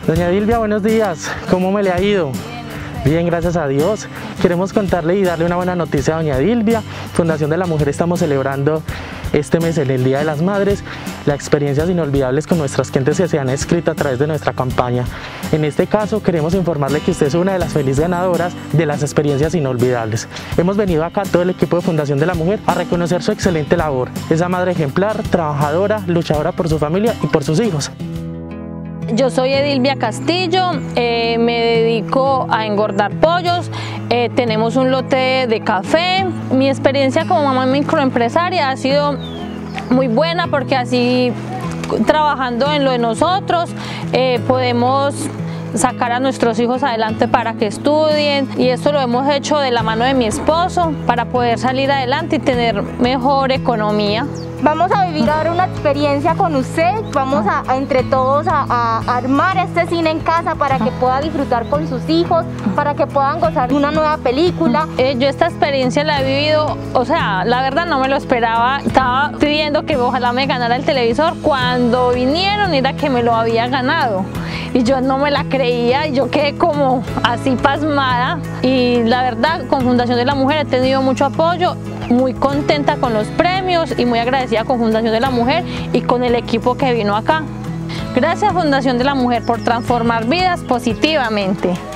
Doña Dilvia, buenos días. ¿Cómo me le ha ido? Bien, gracias a Dios. Queremos contarle y darle una buena noticia a doña Dilvia. Fundación de la Mujer estamos celebrando este mes, en el Día de las Madres, las experiencias inolvidables con nuestros clientes que se han escrito a través de nuestra campaña. En este caso queremos informarle que usted es una de las felices ganadoras de las experiencias inolvidables. Hemos venido acá todo el equipo de Fundación de la Mujer a reconocer su excelente labor. Esa madre ejemplar, trabajadora, luchadora por su familia y por sus hijos. Yo soy Edilvia Castillo, me dedico a engordar pollos, tenemos un lote de café. Mi experiencia como mamá microempresaria ha sido muy buena porque así, trabajando en lo de nosotros, podemos sacar a nuestros hijos adelante para que estudien, y esto lo hemos hecho de la mano de mi esposo para poder salir adelante y tener mejor economía. Vamos a vivir ahora una experiencia con usted, vamos a entre todos a armar este cine en casa para que pueda disfrutar con sus hijos, para que puedan gozar de una nueva película. Yo esta experiencia la he vivido, o sea, la verdad no me lo esperaba, estaba pidiendo que ojalá me ganara el televisor, cuando vinieron era que me lo había ganado y yo no me la creía, y yo quedé como así pasmada, y la verdad con Fundación de la Mujer he tenido mucho apoyo, muy contenta con los premios y muy agradecida con Fundación de la Mujer y con el equipo que vino acá. Gracias Fundación de la Mujer por transformar vidas positivamente.